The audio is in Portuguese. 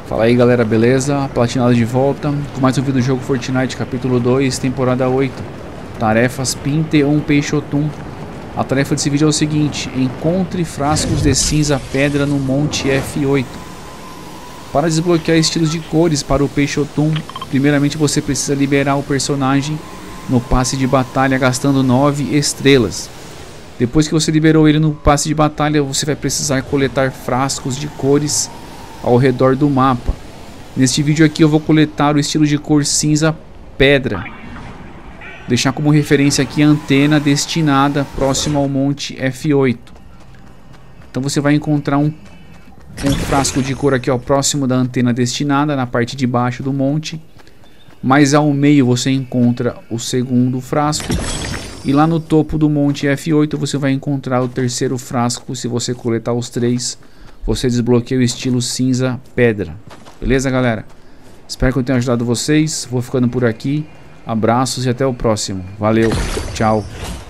Fala aí galera, beleza? Platinado de volta com mais um vídeo do jogo Fortnite, capítulo 2, temporada 8. Tarefas Pinte um Peixotum. A tarefa desse vídeo é o seguinte: encontre frascos de cinza pedra no Monte F8. Para desbloquear estilos de cores para o Peixotum, primeiramente você precisa liberar o personagem no passe de batalha gastando 9 estrelas. Depois que você liberou ele no passe de batalha, você vai precisar coletar frascos de cores ao redor do mapa. Neste vídeo aqui eu vou coletar o estilo de cor cinza pedra. Deixar como referência aqui a antena destinada próximo ao Monte F8. Então você vai encontrar um frasco de cor aqui, ó, próximo da antena destinada, na parte de baixo do monte. Mais ao meio você encontra o segundo frasco. E lá no topo do Monte F8 você vai encontrar o terceiro frasco. Se você coletar os três, você desbloqueia o estilo cinza pedra. Beleza, galera? Espero que eu tenha ajudado vocês. Vou ficando por aqui. Abraços e até o próximo. Valeu. Tchau.